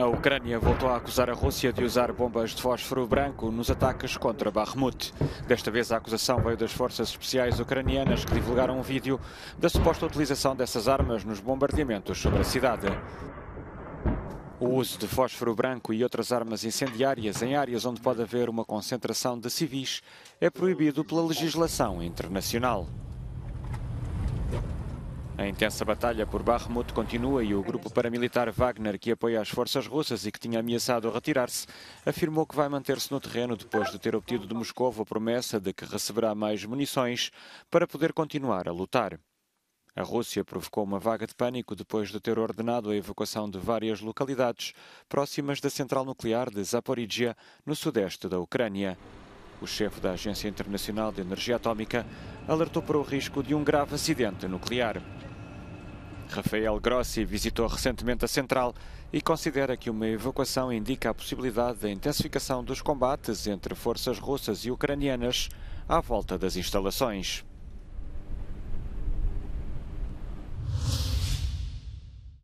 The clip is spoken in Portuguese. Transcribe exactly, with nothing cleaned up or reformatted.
A Ucrânia voltou a acusar a Rússia de usar bombas de fósforo branco nos ataques contra Bakhmut. Desta vez a acusação veio das forças especiais ucranianas que divulgaram um vídeo da suposta utilização dessas armas nos bombardeamentos sobre a cidade. O uso de fósforo branco e outras armas incendiárias em áreas onde pode haver uma concentração de civis é proibido pela legislação internacional. A intensa batalha por Bakhmut continua e o grupo paramilitar Wagner, que apoia as forças russas e que tinha ameaçado retirar-se, afirmou que vai manter-se no terreno depois de ter obtido de Moscou a promessa de que receberá mais munições para poder continuar a lutar. A Rússia provocou uma vaga de pânico depois de ter ordenado a evacuação de várias localidades próximas da central nuclear de Zaporizhia, no sudeste da Ucrânia. O chefe da Agência Internacional de Energia Atómica alertou para o risco de um grave acidente nuclear. Rafael Grossi visitou recentemente a central e considera que uma evacuação indica a possibilidade da intensificação dos combates entre forças russas e ucranianas à volta das instalações.